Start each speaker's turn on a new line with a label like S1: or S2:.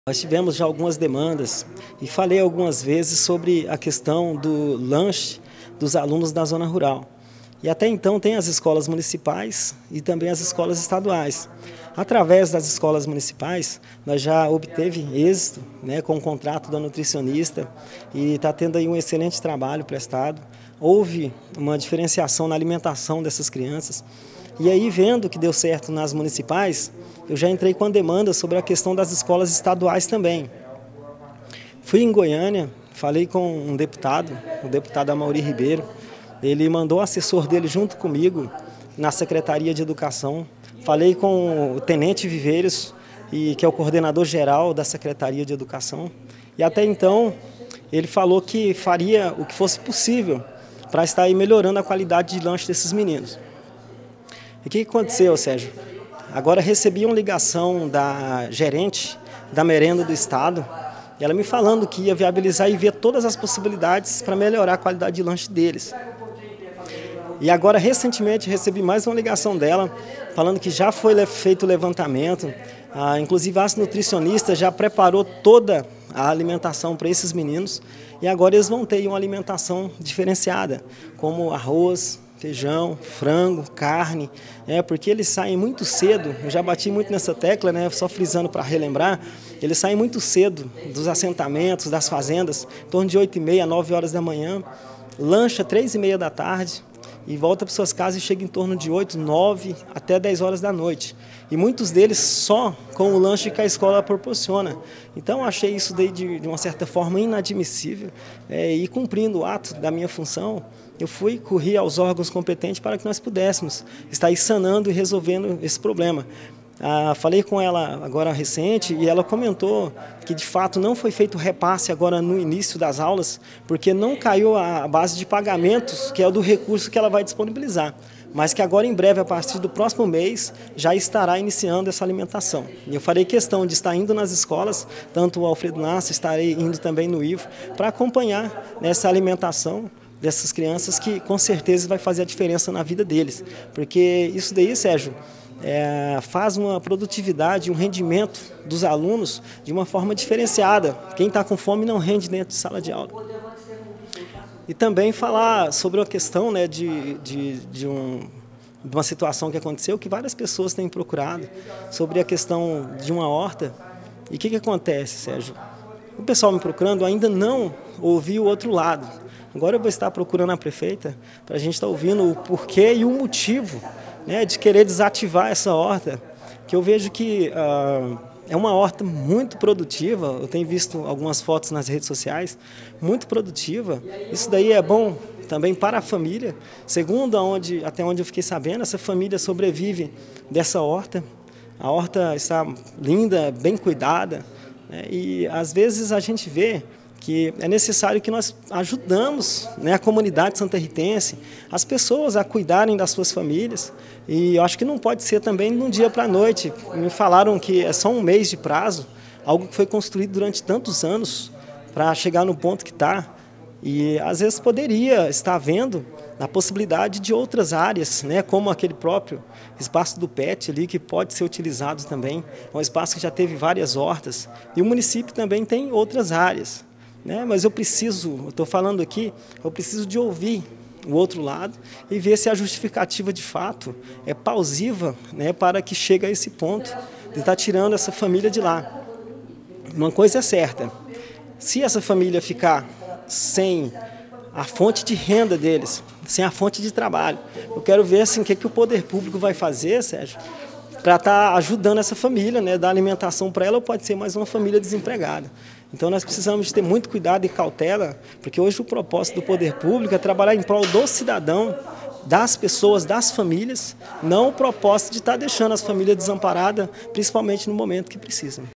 S1: Nós tivemos já algumas demandas e falei algumas vezes sobre a questão do lanche dos alunos da zona rural. E até então tem as escolas municipais e também as escolas estaduais. Através das escolas municipais, nós já obteve êxito, com o contrato da nutricionista e está tendo aí um excelente trabalho prestado. Houve uma diferenciação na alimentação dessas crianças. E aí, vendo que deu certo nas municipais, eu já entrei com a demanda sobre a questão das escolas estaduais também. Fui em Goiânia, falei com um deputado, o deputado Amaury Ribeiro. Ele mandou o assessor dele junto comigo na Secretaria de Educação. Falei com o Tenente Viveiros, que é o coordenador geral da Secretaria de Educação. E até então, ele falou que faria o que fosse possível para estar aí melhorando a qualidade de lanche desses meninos. E o que aconteceu, Sérgio? Agora recebi uma ligação da gerente da merenda do estado, e ela me falando que ia viabilizar e ver todas as possibilidades para melhorar a qualidade de lanche deles. E agora, recentemente, recebi mais uma ligação dela, falando que já foi feito o levantamento, inclusive a nutricionista já preparou toda a alimentação para esses meninos, e agora eles vão ter uma alimentação diferenciada, como arroz, feijão, frango, carne, porque eles saem muito cedo. Eu já bati muito nessa tecla, só frisando para relembrar, eles saem muito cedo dos assentamentos, das fazendas, em torno de 8h30 a 9 horas da manhã, lancha 3h30 da tarde, e volta para suas casas e chega em torno de 8, 9 até 10 horas da noite. E muitos deles só com o lanche que a escola proporciona. Então achei isso daí de uma certa forma inadmissível, e cumprindo o ato da minha função, eu corri aos órgãos competentes para que nós pudéssemos estar aí sanando e resolvendo esse problema. Falei com ela agora recente e ela comentou que de fato não foi feito repasse agora no início das aulas, porque não caiu a base de pagamentos, que é o do recurso que ela vai disponibilizar, mas que agora em breve, a partir do próximo mês, já estará iniciando essa alimentação. E eu farei questão de estar indo nas escolas, tanto o Alfredo Nasser, estarei indo também no Ivo, para acompanhar nessa alimentação dessas crianças, que com certeza vai fazer a diferença na vida deles, porque isso daí, Sérgio, faz uma produtividade, um rendimento dos alunos de uma forma diferenciada. Quem está com fome não rende dentro de sala de aula. E também falar sobre a questão de uma situação que aconteceu, que várias pessoas têm procurado, sobre a questão de uma horta. E o que acontece, Sérgio? O pessoal me procurando ainda não ouviu o outro lado. Agora eu vou estar procurando a prefeita para a gente estar ouvindo o porquê e o motivo de querer desativar essa horta, que eu vejo que é uma horta muito produtiva. Eu tenho visto algumas fotos nas redes sociais, muito produtiva. Isso daí é bom também para a família. Segundo até onde eu fiquei sabendo, essa família sobrevive dessa horta. A horta está linda, bem cuidada, e às vezes a gente vê que é necessário que nós ajudamos a comunidade santarritense, as pessoas a cuidarem das suas famílias, e eu acho que não pode ser também de um dia para a noite. Me falaram que é só um mês de prazo, algo que foi construído durante tantos anos para chegar no ponto que está, e às vezes poderia estar havendo a possibilidade de outras áreas, como aquele próprio espaço do PET ali, que pode ser utilizado também. É um espaço que já teve várias hortas, e o município também tem outras áreas. Mas eu estou falando aqui, eu preciso de ouvir o outro lado e ver se a justificativa de fato é plausível, para que chegue a esse ponto de estar tirando essa família de lá. Uma coisa é certa, se essa família ficar sem a fonte de renda deles, sem a fonte de trabalho, eu quero ver assim, o que o poder público vai fazer, Sérgio, para estar ajudando essa família, dar alimentação para ela, ou pode ser mais uma família desempregada. Então nós precisamos de ter muito cuidado e cautela, porque hoje o propósito do poder público é trabalhar em prol do cidadão, das pessoas, das famílias, não o propósito de estar deixando as famílias desamparadas, principalmente no momento que precisam.